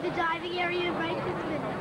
the diving area right this minute.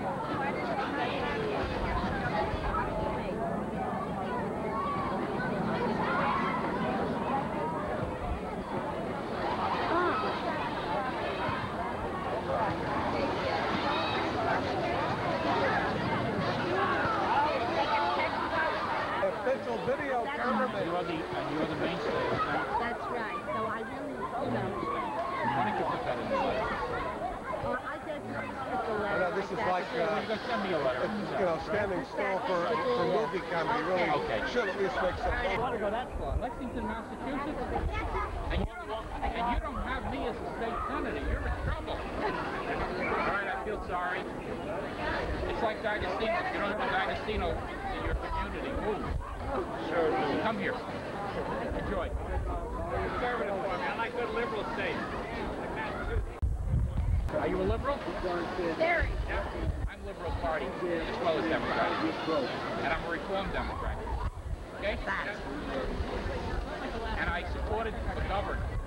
Official video cameraman. You're the mainstay. That's right. So I really hold on. Why don't you put that in the letter? I just put the letter. This is like, Send me a letter. standing still for movie camera. You really should at least make some I want to go that far. Lexington, Massachusetts? And you don't have me as a state senator. You're in trouble. All right, I feel sorry. It's like D'Agostino. You don't have a D'Agostino in your community. Move. Sure. Come here. Enjoy. Conservative for me. I like good liberal states. Like Massachusetts. Are you a liberal? Very. Yeah. I'm Liberal Party as well as Democrat. And I'm a Reform Democrat. Okay? And I supported the governor.